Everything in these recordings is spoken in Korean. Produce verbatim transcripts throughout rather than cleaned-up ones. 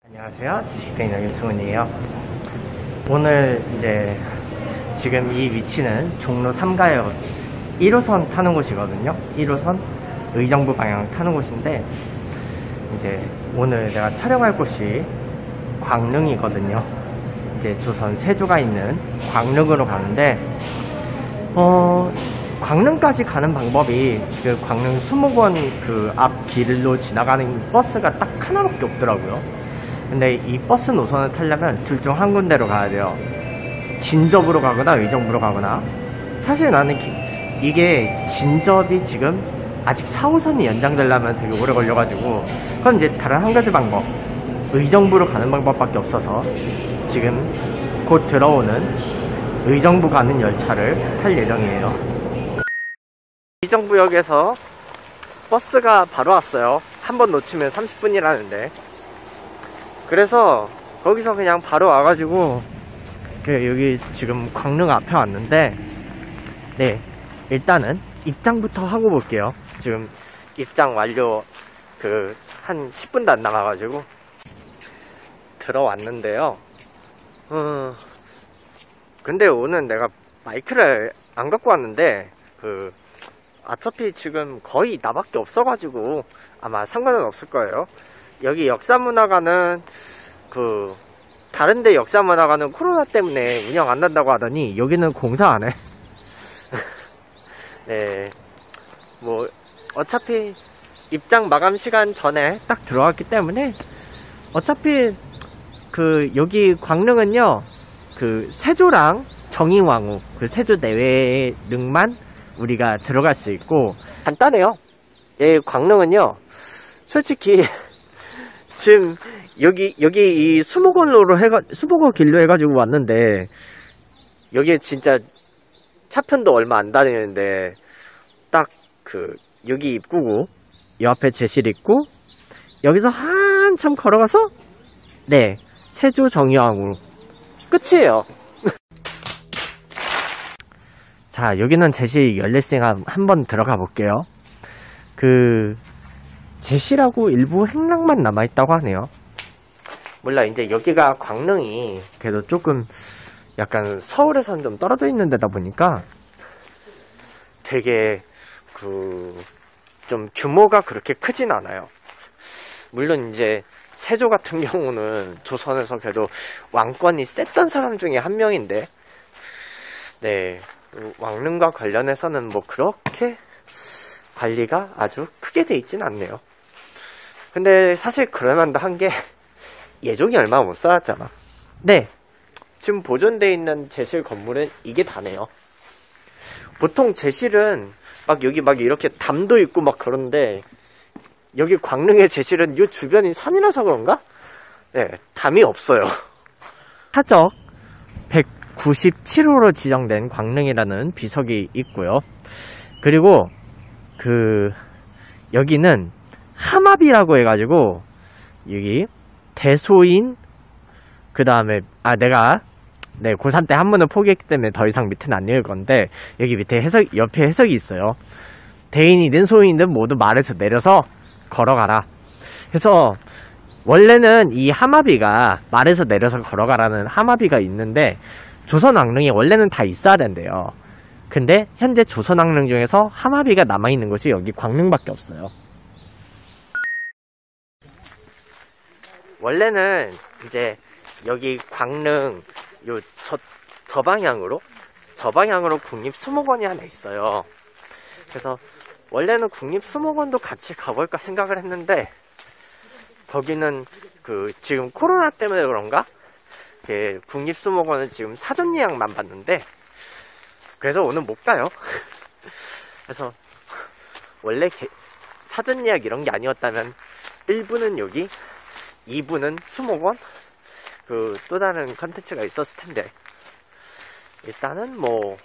안녕하세요. 지식대인의 윤승훈이에요. 오늘 이제 지금 이 위치는 종로 삼가역 일 호선 타는 곳이거든요. 일 호선 의정부 방향 타는 곳인데, 이제 오늘 내가 촬영할 곳이 광릉이거든요. 이제 조선 세조가 있는 광릉으로 가는데, 어, 광릉까지 가는 방법이 그 광릉 수목원 그 앞 길로 지나가는 버스가 딱 하나밖에 없더라고요. 근데 이 버스 노선을 타려면 둘 중 한 군데로 가야 돼요. 진접으로 가거나 의정부로 가거나. 사실 나는 기, 이게 진접이 지금 아직 사 호선이 연장되려면 되게 오래 걸려가지고, 그럼 이제 다른 한 가지 방법, 의정부로 가는 방법밖에 없어서 지금 곧 들어오는 의정부 가는 열차를 탈 예정이에요. 의정부역에서 버스가 바로 왔어요. 한 번 놓치면 삼십 분이라는데, 그래서 거기서 그냥 바로 와가지고 여기 지금 광릉 앞에 왔는데, 네, 일단은 입장부터 하고 볼게요. 지금 입장 완료 그 한 십 분도 안 나가가지고 들어왔는데요. 음, 근데 오늘 내가 마이크를 안 갖고 왔는데, 그 어차피 지금 거의 나밖에 없어가지고 아마 상관은 없을 거예요. 여기 역사문화관은 그 다른데 역사문화관은 코로나 때문에 운영 안 한다고 하더니 여기는 공사 안 해. 네, 뭐 어차피 입장 마감 시간 전에 딱 들어왔기 때문에, 어차피 그 여기 광릉은요, 그 세조랑 정의왕후 그 세조 내외릉만 우리가 들어갈 수 있고 간단해요. 예, 광릉은요 솔직히 지금 여기 여기 이 수목원로로 해가 수목원 길로 해가지고 왔는데, 여기에 진짜 차편도 얼마 안 다니는데 딱 그 여기 입구고 이 앞에 제실 있고, 여기서 한참 걸어가서 네, 세조 정의왕후 끝이에요. 자, 여기는 제실 열렸으니까 한번 들어가 볼게요. 그 제실하고 일부 행락만 남아있다고 하네요. 몰라, 이제 여기가 광릉이 그래도 조금 약간 서울에서는 좀 떨어져 있는 데다 보니까 되게 그 좀 규모가 그렇게 크진 않아요. 물론 이제 세조 같은 경우는 조선에서 그래도 왕권이 셌던 사람 중에 한 명인데, 네, 왕릉과 관련해서는 뭐 그렇게 관리가 아주 크게 돼 있진 않네요. 근데 사실 그럴만도 한 게 예종이 얼마 못 살았잖아. 네, 지금 보존돼 있는 제실 건물은 이게 다네요. 보통 제실은 막 여기 막 이렇게 담도 있고 막 그런데, 여기 광릉의 제실은 이 주변이 산이라서 그런가? 네, 담이 없어요. 사적 백구십칠 호로 지정된 광릉이라는 비석이 있고요. 그리고 그 여기는 함압이라고 해가지고, 여기 대소인, 그 다음에 아 내가 네 고삼 때 한문을 포기했기 때문에 더 이상 밑에는 안 읽을 건데, 여기 밑에 해석, 옆에 해석이 있어요. 대인이든 소인이든 모두 말에서 내려서 걸어가라. 그래서 원래는 이 함압이가 말에서 내려서 걸어가라는 함압이가 있는데, 조선 왕릉이 원래는 다 있어야 된대요. 근데 현재 조선 왕릉 중에서 함압이가 남아있는 곳이 여기 광릉밖에 없어요. 원래는 이제 여기 광릉 요 저, 저 방향으로 저 방향으로 국립수목원이 하나 있어요. 그래서 원래는 국립수목원도 같이 가볼까 생각을 했는데, 거기는 그 지금 코로나 때문에 그런가 그 국립수목원은 지금 사전 예약만 받는데, 그래서 오늘 못 가요. 그래서 원래 개, 사전 예약 이런 게 아니었다면 일 부는 여기, 이 부는 수목원, 그 또 다른 컨텐츠가 있었을 텐데, 일단은 뭐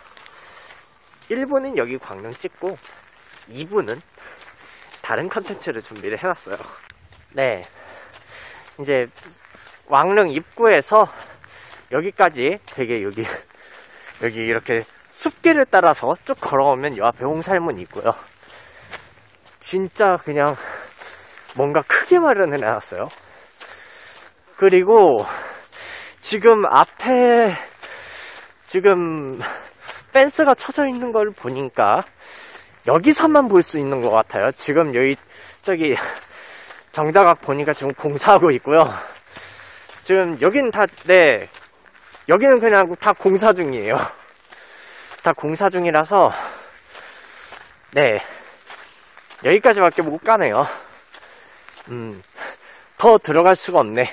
일 부는 여기 광릉 찍고 이 부는 다른 컨텐츠를 준비를 해놨어요. 네, 이제 왕릉 입구에서 여기까지 되게 여기 여기 이렇게 숲길을 따라서 쭉 걸어오면 요 앞에 홍살문이 있고요. 진짜 그냥 뭔가 크게 마련해 놨어요. 그리고 지금 앞에 지금 펜스가 쳐져 있는 걸 보니까 여기서만 볼 수 있는 것 같아요. 지금 여기 저기 정자각 보니까 지금 공사하고 있고요. 지금 여기는 다, 네, 여기는 그냥 다 공사 중이에요. 다 공사 중이라서 네, 여기까지밖에 못 가네요. 음, 더 들어갈 수가 없네.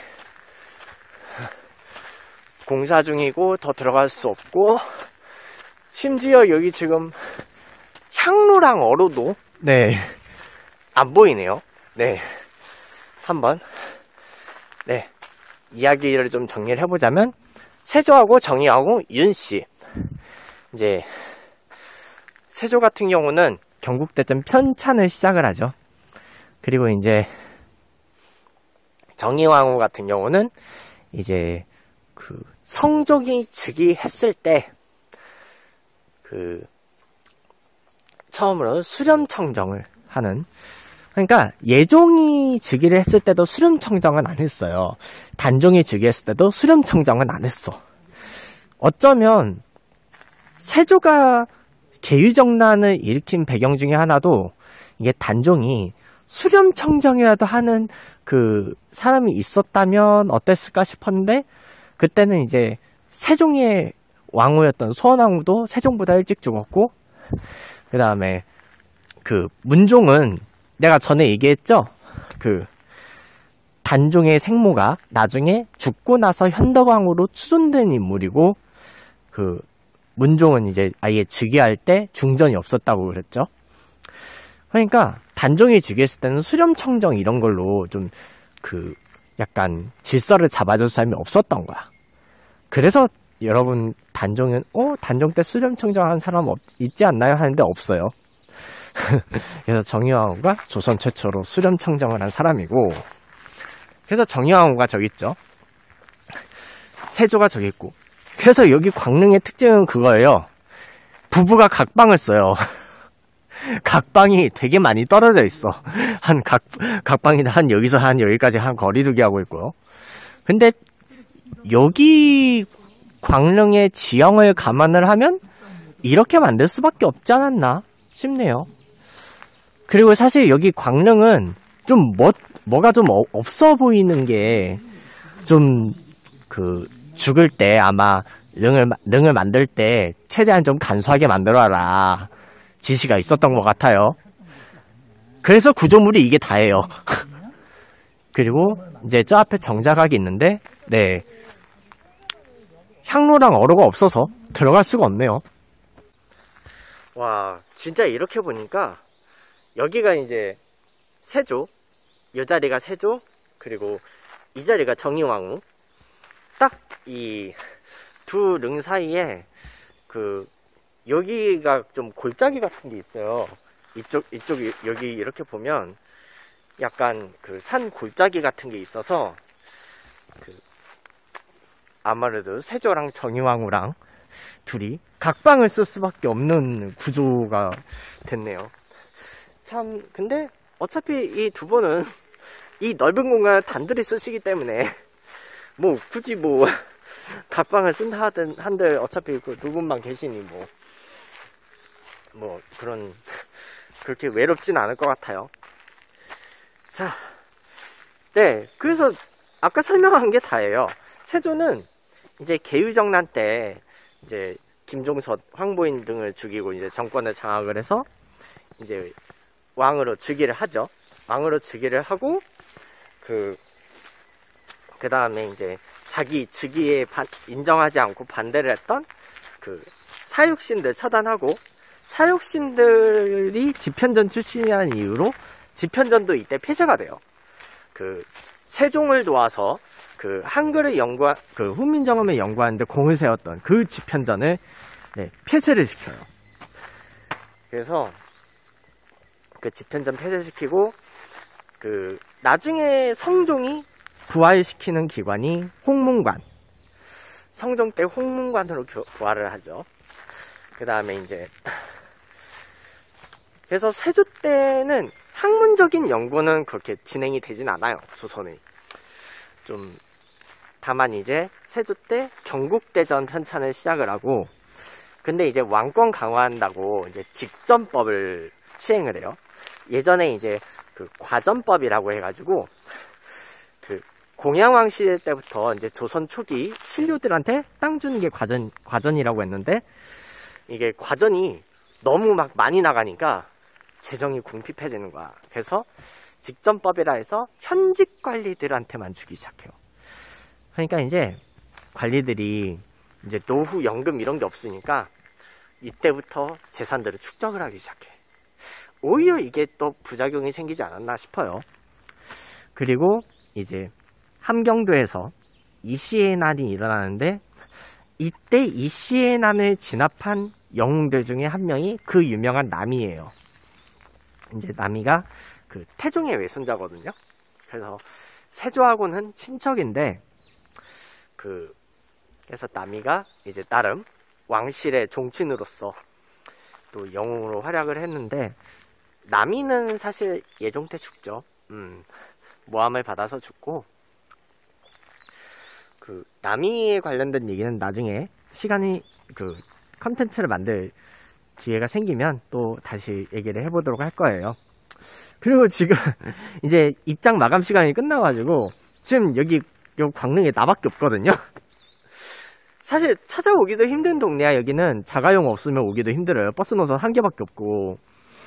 공사 중이고 더 들어갈 수 없고, 심지어 여기 지금 향로랑 어로도 네, 안 보이네요. 네, 한번 네, 이야기를 좀 정리를 해보자면, 세조하고 정의하고 윤씨, 이제 세조 같은 경우는 경국대전 편찬을 시작을 하죠. 그리고 이제 정의왕후 같은 경우는 이제 그 성종이 즉위했을 때 그 처음으로 수렴청정을 하는, 그러니까 예종이 즉위를 했을 때도 수렴청정은 안 했어요. 단종이 즉위했을 때도 수렴청정은 안 했어. 어쩌면 세조가 계유정난을 일으킨 배경 중에 하나도 이게 단종이 수렴청정이라도 하는 그 사람이 있었다면 어땠을까 싶었는데, 그때는 이제 세종의 왕후였던 소원왕후도 세종보다 일찍 죽었고, 그 다음에 그 문종은 내가 전에 얘기했죠. 그 단종의 생모가 나중에 죽고 나서 현덕왕후로 추존된 인물이고, 그 문종은 이제 아예 즉위할 때 중전이 없었다고 그랬죠. 그러니까 단종이 즉위했을 때는 수렴청정 이런 걸로 좀 그 약간 질서를 잡아줄 사람이 없었던 거야. 그래서 여러분 단종은 어 단종 때 수렴청정 한 사람 없, 있지 않나요? 하는데 없어요. 그래서 정의왕후가 조선 최초로 수렴청정을 한 사람이고, 그래서 정의왕후가 저기 있죠. 세조가 저기 있고. 그래서 여기 광릉의 특징은 그거예요. 부부가 각방을 써요. 각방이 되게 많이 떨어져 있어. 한 각, 각방이 한 여기서 한 여기까지 한 거리두기 하고 있고요. 근데 여기 광릉의 지형을 감안을 하면 이렇게 만들 수밖에 없지 않았나 싶네요. 그리고 사실 여기 광릉은 좀 뭐, 뭐가 좀 어, 없어 보이는 게 좀 그 죽을 때 아마 릉을, 릉을 만들 때 최대한 좀 간소하게 만들어라 지시가 있었던 것 같아요. 그래서 구조물이 이게 다예요. 그리고 이제 저 앞에 정자각이 있는데, 네, 향로랑 어로가 없어서 들어갈 수가 없네요. 와, 진짜 이렇게 보니까 여기가 이제 세조, 이 자리가 세조, 그리고 이 자리가 정의왕후, 딱 이 두 릉 사이에 그 여기가 좀 골짜기 같은 게 있어요. 이쪽 이쪽 여기 이렇게 보면 약간 그 산 골짜기 같은 게 있어서 그 아무래도 세조랑 정의왕후랑 둘이 각방을 쓸 수밖에 없는 구조가 됐네요. 참, 근데 어차피 이 두 분은 이 넓은 공간을 단둘이 쓰시기 때문에 뭐 굳이 뭐 각방을 쓴다 하든 한들 어차피 그 두 분만 계시니 뭐 뭐 그런 그렇게 외롭진 않을 것 같아요. 자, 네, 그래서 아까 설명한 게 다예요. 세조는 이제 계유정난 때 이제 김종서, 황보인 등을 죽이고 이제 정권을 장악을 해서 이제 왕으로 즉위를 하죠. 왕으로 즉위를 하고 그 그 다음에 이제 자기 즉위에 반, 인정하지 않고 반대를 했던 그 사육신들 처단하고, 사육신들이 집현전 출신이라는 이유로 집현전도 이때 폐쇄가 돼요. 그 세종을 도와서 그 한글을 연구한, 그 훈민정음을 연구하는데 공을 세웠던 그 집현전을 네, 폐쇄를 시켜요. 그래서 그 집현전 폐쇄시키고, 그 나중에 성종이 부활시키는 기관이 홍문관, 성종 때 홍문관으로 부활을 하죠. 그 다음에 이제 그래서 세조 때는 학문적인 연구는 그렇게 진행이 되진 않아요. 조선이 좀 다만 이제 세조 때 경국대전 편찬을 시작을 하고, 근데 이제 왕권 강화한다고 이제 직전법을 시행을 해요. 예전에 이제 그 과전법이라고 해가지고 그 공양왕 시대 때부터 이제 조선 초기 신료들한테 땅 주는 게 과전, 과전이라고 했는데, 이게 과전이 너무 막 많이 나가니까 재정이 궁핍해지는 거야. 그래서 직전법이라 해서 현직 관리들한테만 주기 시작해요. 그러니까 이제 관리들이 이제 노후 연금 이런 게 없으니까 이때부터 재산들을 축적을 하기 시작해. 오히려 이게 또 부작용이 생기지 않았나 싶어요. 그리고 이제 함경도에서 이시의 난이 일어나는데, 이때 이시의 난을 진압한 영웅들 중에 한 명이 그 유명한 남이에요. 이제 남이가 그 태종의 외손자거든요. 그래서 세조하고는 친척인데, 그 그래서 남이가 이제 나름 왕실의 종친으로서 또 영웅으로 활약을 했는데, 남이는 사실 예종 때 죽죠. 음, 모함을 받아서 죽고, 그 남이에 관련된 얘기는 나중에 시간이 그 컨텐츠를 만들 기회가 생기면 또 다시 얘기를 해보도록 할 거예요. 그리고 지금 이제 입장 마감 시간이 끝나가지고 지금 여기 요 광릉에 나밖에 없거든요. 사실 찾아오기도 힘든 동네야. 여기는 자가용 없으면 오기도 힘들어요. 버스 노선 한 개밖에 없고,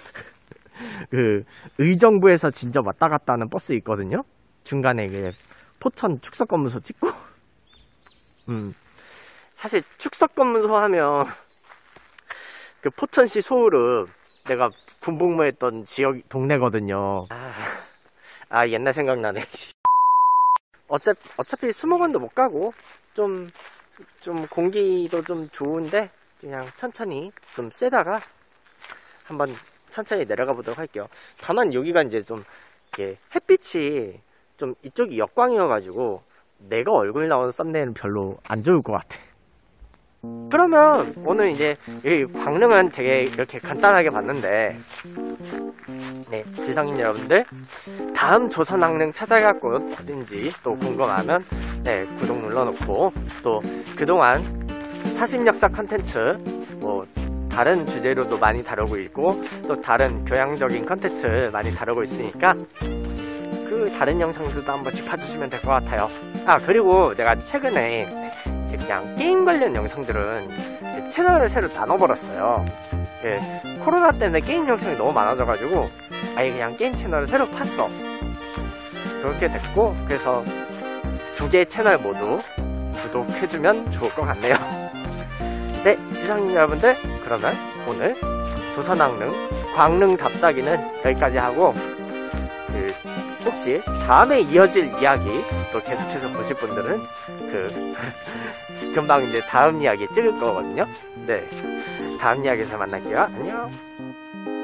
그 의정부에서 진짜 왔다 갔다 하는 버스 있거든요. 중간에 그 포천 축석검문소 찍고. 음 사실 축석검문소 하면 그 포천시 소울은 내가 군복무했던 지역 동네거든요. 아, 아 옛날 생각나네. 어차, 어차피 수목원도 못 가고 좀, 좀 공기도 좀 좋은데 그냥 천천히 좀 쐬다가 한번 천천히 내려가 보도록 할게요. 다만 여기가 이제 좀 이렇게 햇빛이 좀 이쪽이 역광이어가지고 내가 얼굴 나오는 썸네일은 별로 안 좋을 것 같아. 그러면 오늘 이제 이 광릉은 되게 이렇게 간단하게 봤는데, 네, 지성인 여러분들 다음 조선왕릉 찾아갈 곳 어딘지 또 궁금하면 네, 구독 눌러놓고, 또 그동안 사심역사 컨텐츠 뭐 다른 주제로도 많이 다루고 있고 또 다른 교양적인 컨텐츠 많이 다루고 있으니까 그 다른 영상들도 한 번씩 봐주시면 될 것 같아요. 아, 그리고 내가 최근에 그냥 게임 관련 영상들은 채널을 새로 나눠버렸어요. 예, 코로나 때문에 게임 영상이 너무 많아져가지고 아예 그냥 게임 채널을 새로 팠어. 그렇게 됐고, 그래서 두 개의 채널 모두 구독해주면 좋을 것 같네요. 네, 시청자 여러분들, 그러면 오늘 조선왕릉 광릉 답사기는 여기까지 하고, 그 혹시 다음에 이어질 이야기 또 계속해서 보실 분들은 그 금방 이제 다음 이야기 찍을 거거든요. 네, 다음 이야기에서 만날게요. 안녕.